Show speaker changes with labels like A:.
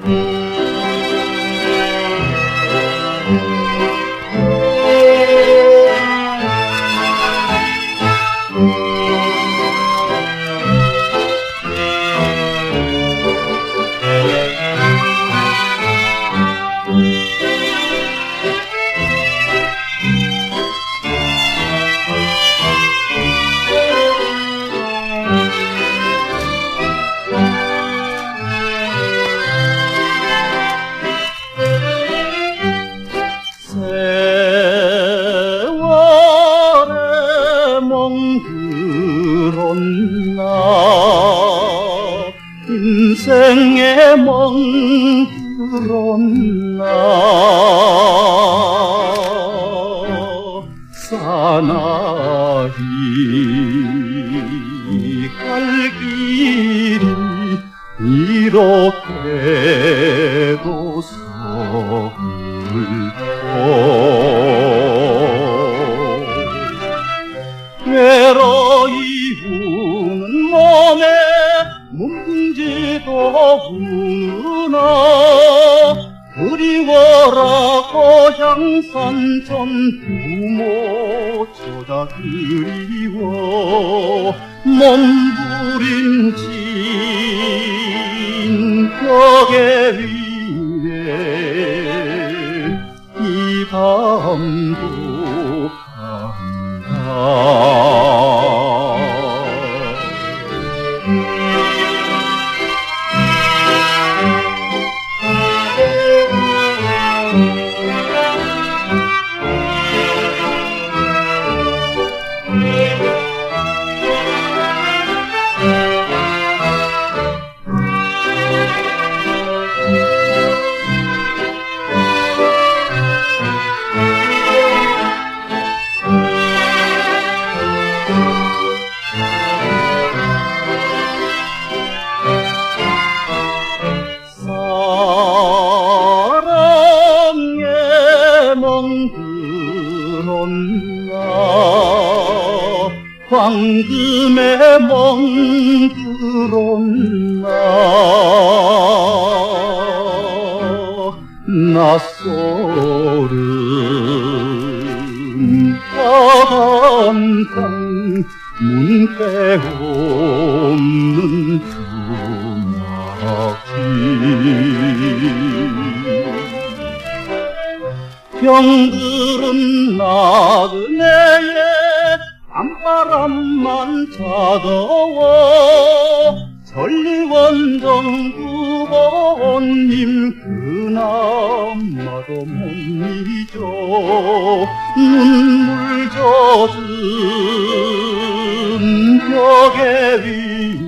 A: 멍들었나 인생에 멍들었나 사나이 갈 길이 이렇게도 서글퍼 외로이 우는 몸에 문풍지도 우나 그리워라 고향 산천 부모 저자 그리워 몸부림 진 벽에 위에 이 밤도 간다 멍들었나 황금에 멍들었나 낯설은 한강 문패 없는 주막길 병들은 나그네에 밤바람만 차더워 전리원정 부모님 그나마도 못 잊어 눈물 젖은 벽에 위